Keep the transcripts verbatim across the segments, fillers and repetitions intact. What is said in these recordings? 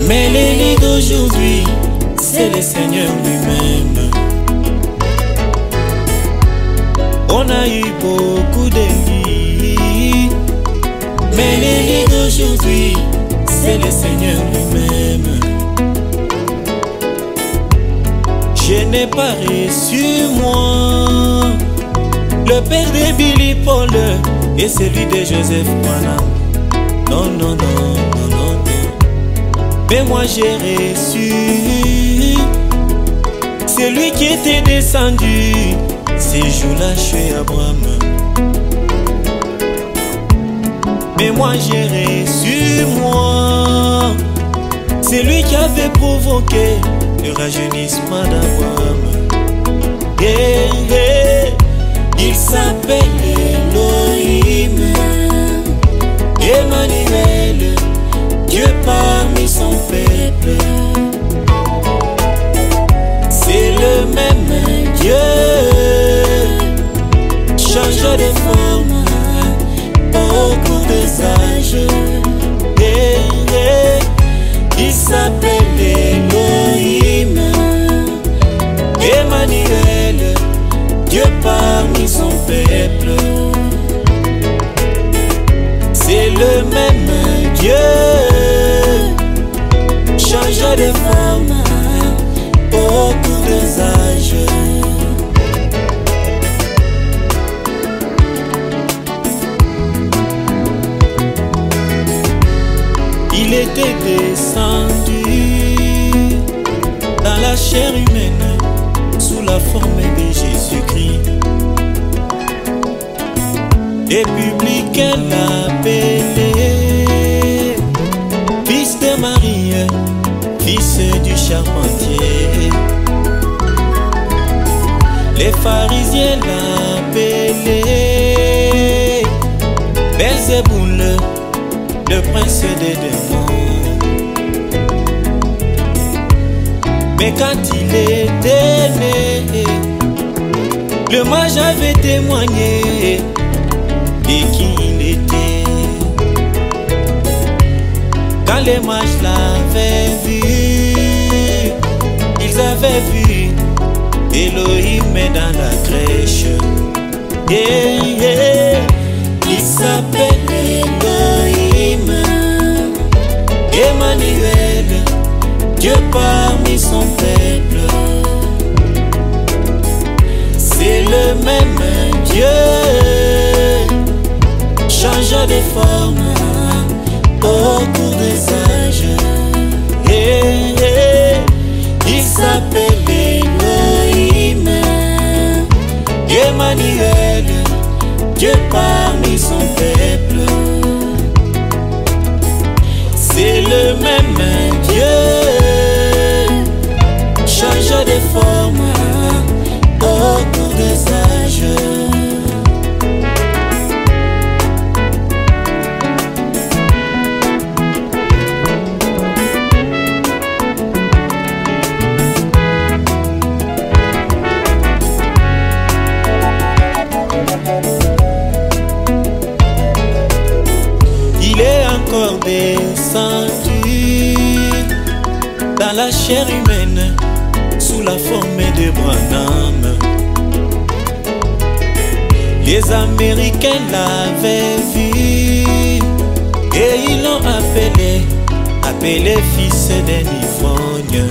Mais l'Élie d'aujourd'hui, c'est le Seigneur lui-même. On a eu beaucoup d'Élie, mais l'Élie d'aujourd'hui, c'est le Seigneur lui-même. Je n'ai pas reçu moi le père de Billy Paul et celui de Joseph Branham. Non, non, non, non, non, non. Mais moi j'ai reçu celui qui était descendu ces jours-là chez Abraham. Mais moi j'ai reçu moi celui qui avait provoqué le rajeunissement d'Abraham. Yeah, yeah. Il s'appelle Elohim, Emmanuel, Dieu parmi son peuple. C'est le même Dieu, change de forme au cours des âges. Yeah, yeah. Il s'appelle Elohim, Emmanuel, Dieu parmi son peuple. C'est le même Dieu, change de forme au cours des âges. Il était descendu dans la chair humaine sous la forme de Jésus-Christ. Les publicains l'appelaient fils de Marie, fils du charpentier. Les pharisiens l'appelaient Belzéboul, le prince des démons. Mais quand il était né, le mage avait témoigné de qui il était. Quand les mages l'avaient vu, ils avaient vu Elohim dans la crèche. Yeah, yeah. Il s'appelle Elohim, Emmanuel, Dieu parmi son peuple. C'est le même Dieu, change de forme au cours des âges. Yeah, yeah. Il s'appelle Elohim, Emmanuel, Dieu parmi son peuple. C'est le même Dieu, change de forme au cours des âges. Il est encore descendu dans la chair humaine sous la forme de Branham. Les Américains l'avaient vu et ils l'ont appelé, appelé fils d'un ivrogne.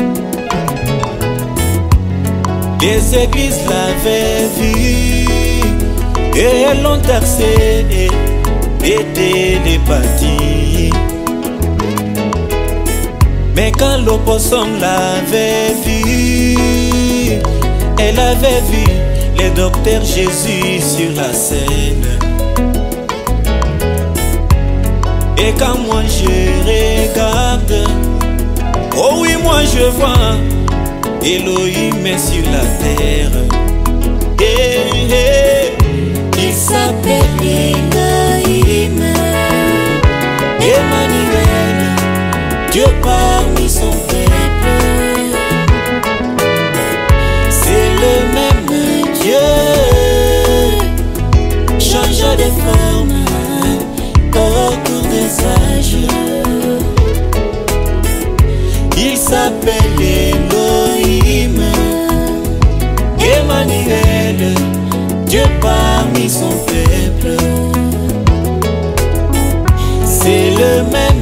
Les églises l'avaient vu et elles l'ont taxé de télépathie. Mais quand l'opossum l'avait vu, elle avait vu le docteur Jésus sur la scène. Et quand moi je regarde, oh oui, moi je vois Elohim sur la terre. Et, et, il s'appelle Elohim, Emmanuel, Dieu parmi son peuple. C'est le même Dieu, change de forme au cours des âges. parmi son peuple. C'est le même